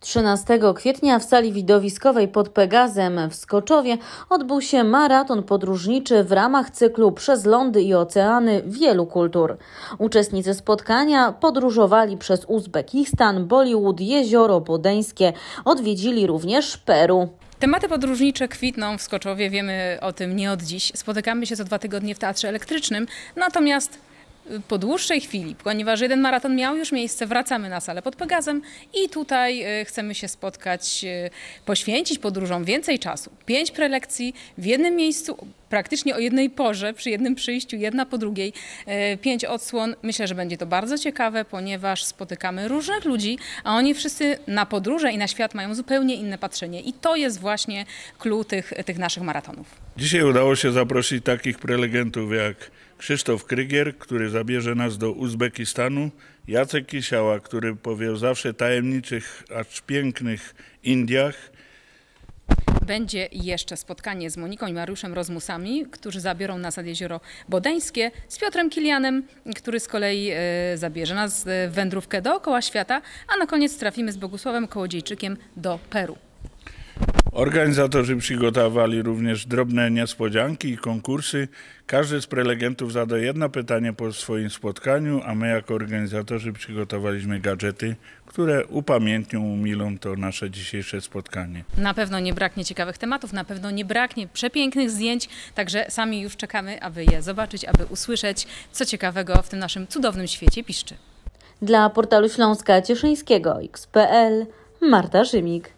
13 kwietnia w sali widowiskowej pod Pegazem w Skoczowie odbył się maraton podróżniczy w ramach cyklu Przez lądy i oceany wielu kultur. Uczestnicy spotkania podróżowali przez Uzbekistan, Bollywood, Jezioro Bodeńskie, odwiedzili również Peru. Tematy podróżnicze kwitną w Skoczowie, wiemy o tym nie od dziś. Spotykamy się co 2 tygodnie w Teatrze Elektrycznym, natomiast po dłuższej chwili, ponieważ jeden maraton miał już miejsce, wracamy na salę pod Pegazem i tutaj chcemy się spotkać, poświęcić podróżom więcej czasu. 5 prelekcji w jednym miejscu, praktycznie o jednej porze, przy jednym przyjściu, jedna po drugiej, 5 odsłon. Myślę, że będzie to bardzo ciekawe, ponieważ spotykamy różnych ludzi, a oni wszyscy na podróże i na świat mają zupełnie inne patrzenie. I to jest właśnie clou tych naszych maratonów. Dzisiaj udało się zaprosić takich prelegentów jak Krzysztof Krygier, który zabierze nas do Uzbekistanu, Jacek Kisiała, który powie o zawsze tajemniczych, acz pięknych Indiach. Będzie jeszcze spotkanie z Moniką i Mariuszem Rozmusami, którzy zabiorą nas nad Jezioro Bodeńskie, z Piotrem Kilianem, który z kolei zabierze nas w wędrówkę dookoła świata, a na koniec trafimy z Bogusławem Kołodziejczykiem do Peru. Organizatorzy przygotowali również drobne niespodzianki i konkursy. Każdy z prelegentów zada jedno pytanie po swoim spotkaniu, a my jako organizatorzy przygotowaliśmy gadżety, które upamiętnią, umilą to nasze dzisiejsze spotkanie. Na pewno nie braknie ciekawych tematów, na pewno nie braknie przepięknych zdjęć, także sami już czekamy, aby je zobaczyć, aby usłyszeć, co ciekawego w tym naszym cudownym świecie piszczy. Dla portalu Śląska Cieszyńskiego XPL Marta Rzymik.